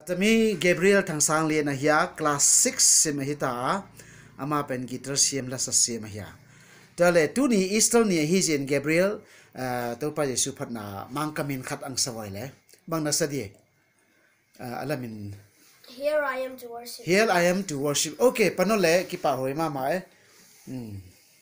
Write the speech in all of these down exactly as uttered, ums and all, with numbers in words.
จะมีเกเบรียลทางสังเลียนนะเฮียคลาสซิกเซมหิตาอามาเป็นกีตาร์เสียมและสัสเซียมเฮียแต่เลยตุนี้อีสต์เนี่ยฮิเจนเกเบรียลตัวไปจะสุพัฒนามังกามินขัดอังสวายเลยบางนัสดีอะไรมิน Here I am to worship. Here I am to worship. Okay, panole kipa hoy mama eh. Hmm.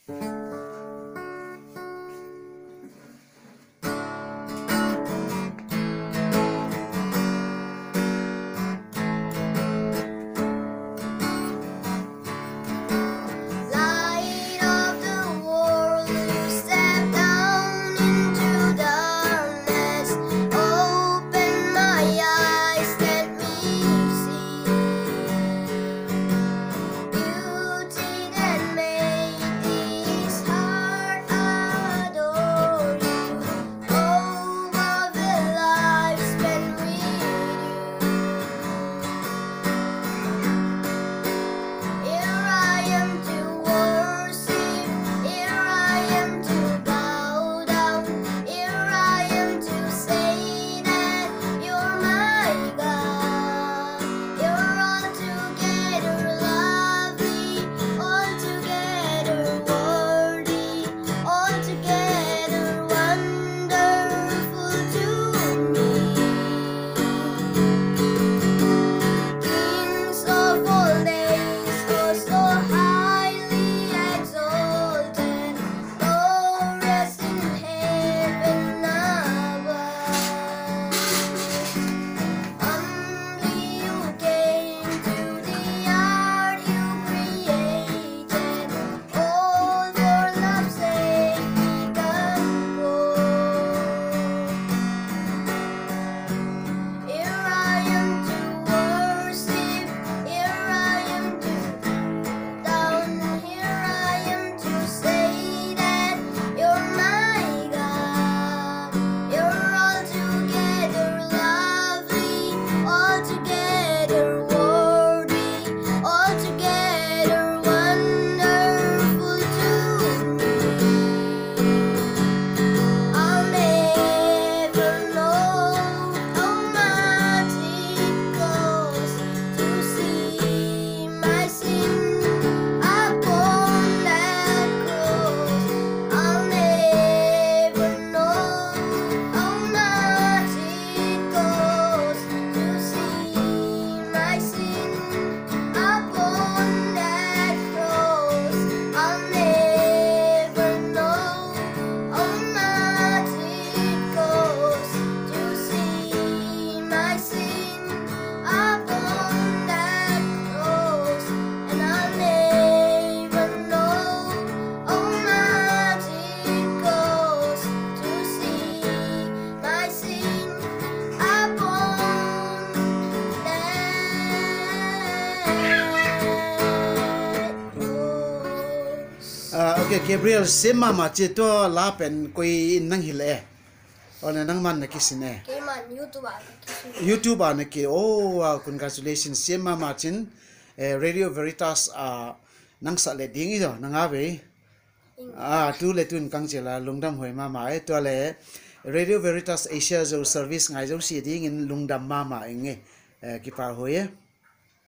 Okay, Gabriel sema mache to la pen koi nang hile ona nang man nakisine Ke man YouTube YouTube ana ke oh congratulations sema machin Radio Veritas a nang sa le ding ido nang ave ah tu le tun kang chela lungdam hoi ma ma e to le Radio Veritas Asia zo service ngai zo si ding in lungdam ma ma enge ki par hoye